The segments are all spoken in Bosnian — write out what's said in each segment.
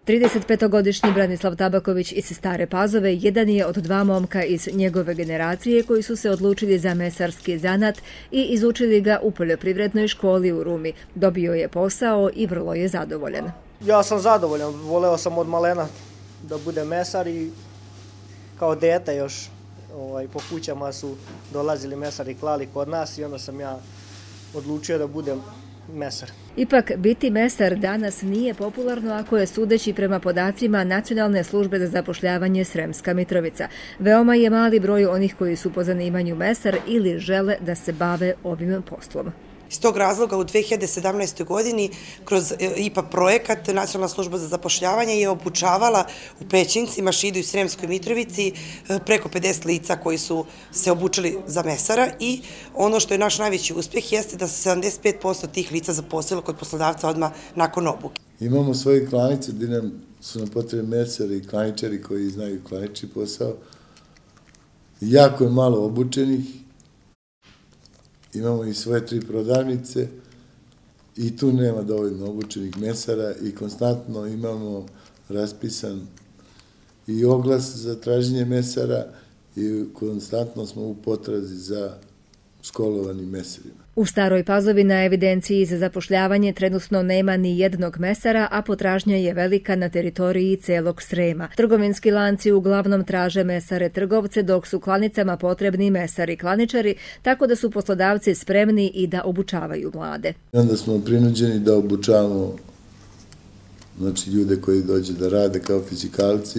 35-godišnji Branislav Tabaković iz Stare Pazove jedan je od dva momka iz njegove generacije koji su se odlučili za mesarski zanat i izučili ga u poljoprivrednoj školi u Rumi. Dobio je posao i vrlo je zadovoljan. Ja sam zadovoljan, voleo sam od malena da budem mesar i kao dete još po kućama su dolazili mesari, klali kod nas i onda sam ja odlučio da budem mesar. Ipak, biti mesar danas nije popularno ako je sudeći prema podacima Nacionalne službe za zapošljavanje Sremska Mitrovica. Veoma je mali broj onih koji su po zanimanju mesar ili žele da se bave ovim poslom. Iz tog razloga u 2017. godini kroz IPA projekat Nacionalna služba za zapošljavanje je obučavala u Pećinci, Mašidu i Sremskoj Mitrovici preko 50 lica koji su se obučili za mesara i ono što je naš najveći uspjeh jeste da se 75% tih lica zaposlilo kod poslodavca odmah nakon obuke. Imamo svoje klanice gdje su nam potrebni mesari i klaničari koji znaju klanični posao. Jako je malo obučenih. Imamo i svoje 3 prodavnice i tu nema dovoljno obučenih mesara i konstantno imamo raspisan i oglas za traženje mesara i konstantno smo u potrazi za školovanim mesarima. U Staroj Pazovi na evidenciji za zapošljavanje trenutno nema ni jednog mesara, a potražnja je velika na teritoriji celog Srema. Trgovinski lanci uglavnom traže mesare trgovce, dok su klanicama potrebni mesari klaničari, tako da su poslodavci spremni i da obučavaju mlade. Onda smo prinuđeni da obučavamo ljude koji dođe da rade kao fizikalci,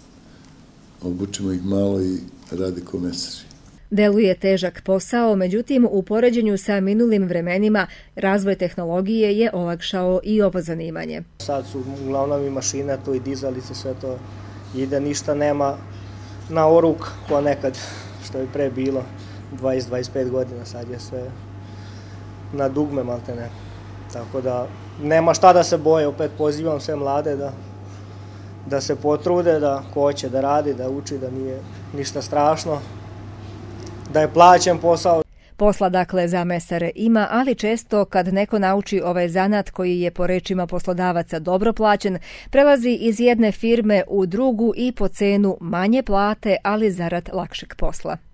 obučimo ih malo i rade kao mesari. Deluje težak posao, međutim, u poređenju sa minulim vremenima razvoj tehnologije je olakšao i ovo zanimanje. Sad su uglavnom i mašine, tu i dizalice, sve to ide, ništa nema na oruk ko nekad, što je pre bilo 20-25 godina, sad je sve na dugme maltene. Tako da nema šta da se boje, opet pozivam sve mlade da se potrude, da ko hoće da radi, da uči, da nije ništa strašno, da je plaćen posao. Posla dakle za mesare ima, ali često kad neko nauči ovaj zanat koji je po rečima poslodavaca dobro plaćen, prelazi iz jedne firme u drugu i po cenu manje plate, ali zarad lakšeg posla.